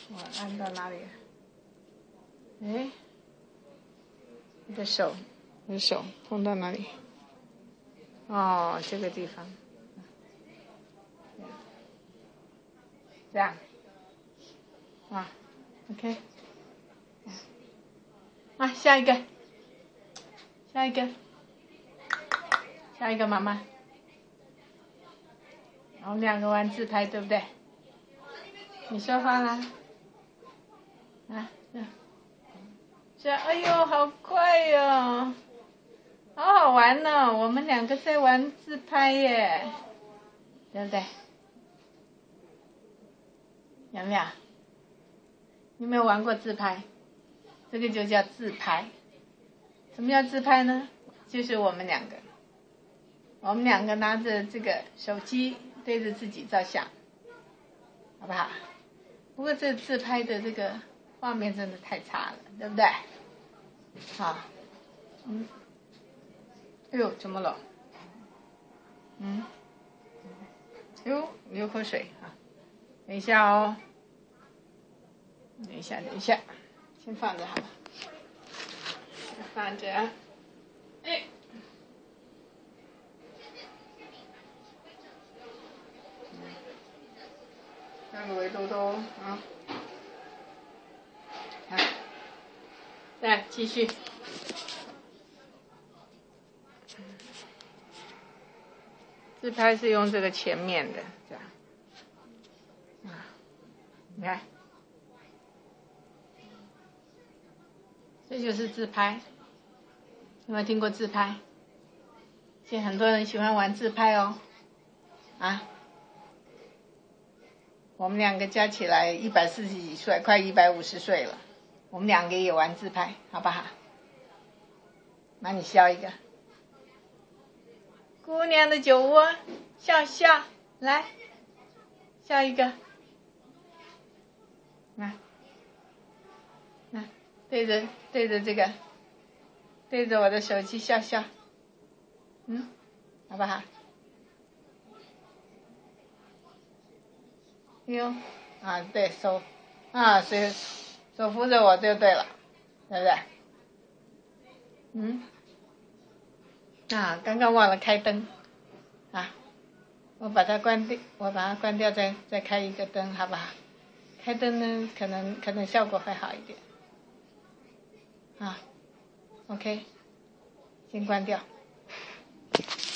我按到哪里？哎，你的手碰到哪里？哦，这个地方。这样。啊 ，OK。啊，下一个，妈妈。我们两个玩自拍，对不对？你说话啦。啊，这，哎呦，好快哟！好好玩哦，我们两个在玩自拍耶，对不对？有没有？你有没有玩过自拍？这个就叫自拍。什么叫自拍呢？就是我们两个拿着这个手机对着自己照相，好不好？不过这自拍的这个画面真的太差了，对不对？好，哎呦，怎么了？哎呦，流口水啊！等一下哦，等一下，先放着好了，先放着。哎，那个围兜兜啊，好，再继续。自拍是用这个前面的，这样，你看，这就是自拍。有没有听过自拍？现在很多人喜欢玩自拍哦，啊，我们两个加起来140几岁，快150岁了，我们两个也玩自拍，好不好？那你笑一个，姑娘的酒窝，笑，来，笑一个，来，对着这个，对着我的手机笑，好不好？哟，啊，对手，啊，手扶着我就对了，对不对？刚刚忘了开灯，啊，我把它关掉，再开一个灯，好不好？开灯呢，可能效果会好一点。OK，先关掉。